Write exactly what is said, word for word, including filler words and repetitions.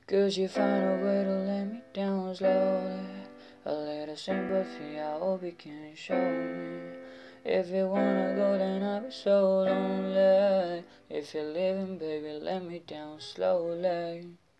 Could you find a way to let me down slowly? A little sympathy, I hope you can show me. If you wanna go, then I'll be so lonely. If you're leaving, baby, let me down slowly.